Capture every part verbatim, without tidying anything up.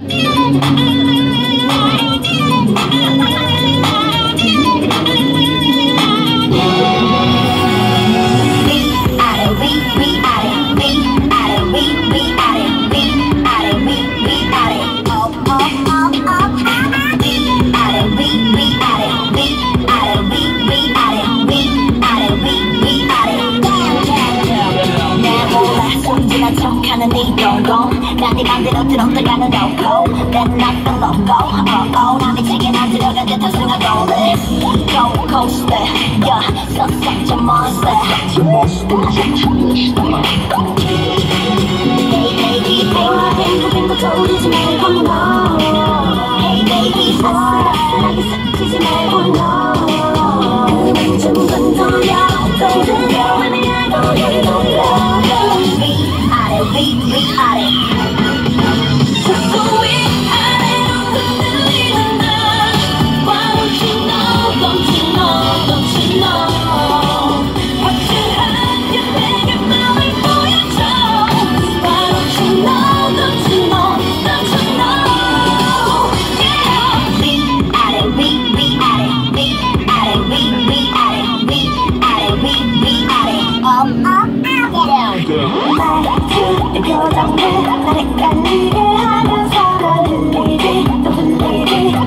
척하는 네 동공 난 네 맘대로 들어들어가는 놓고 난 나쁜 로고 oh, 남의 책에 난 들어간 듯한 순간 golden Go coaster yeah such a monster Hey baby 뱅글 뱅글 뱅글 떠오르지 말고 no Hey baby 아슬아슬하게 스치지 말고 no 그만 좀 건드려 또 들려 애매하고 너를 돌려 위, 위, 아래 저 위아래로 흔들리는 날 Why don't you know, don't you know, don't you know 확실하게 내게 맘을 보여줘 Why don't you know, don't you know, don't you know yeah. 위, 아래, 위, 위, 아래 위, 아래, 위, 위, 아래 위, 아래, 위, 위, 아래 Up, up, up, down 그 표정들 나를 헷갈리게 하면서 난 흘리지 또 흘리지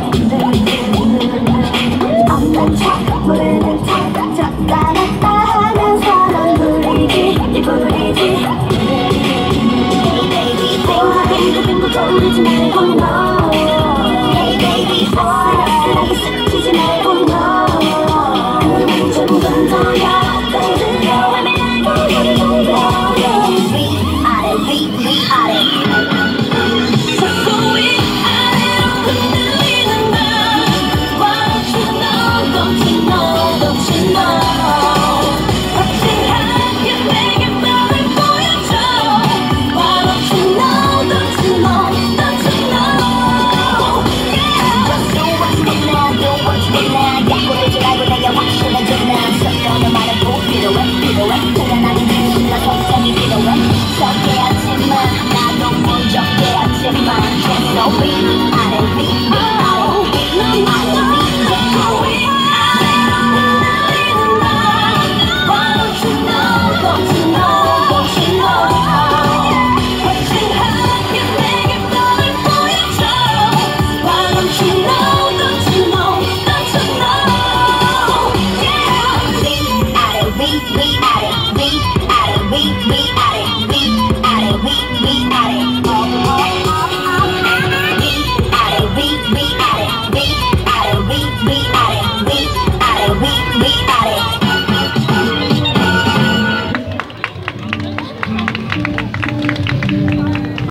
없는 척 모르는 척 졌다 놨다 하면서 넌 부리지 이 부리지 Hey baby 빙글 빙글 떠오르지 말고 no Hey baby 아슬아슬하게 스치지 말고 no 그만 좀 건드려 또 들려 애매하고 너를 돌려 위, 위, 아래 자꾸 위아래로 흔들리는 날 Why don't you know, don't you know, don't you know 확실하게 내게 맘을 보여줘 Why don't you know, don't you know, don't you know yeah. Just do what you do now, do what you do now 약골이지 말고 내게 확신해줘 난 섞여는 말은 꼭 필요해 필요해 불안하게 진실나 속상이 필요해 적게 하지마 나도 못 적게 하지마 Can't no be